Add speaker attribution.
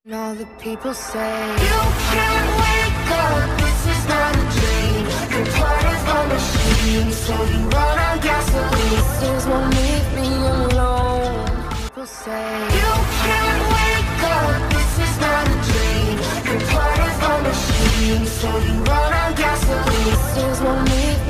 Speaker 1: All the people say you can't wake up, this is not a dream. You're part of a machine, so you run on gasoline. This won't leave me alone. People say you can't wake up, this is not a dream. You're part of a machine, so you run on gasoline. This won't leave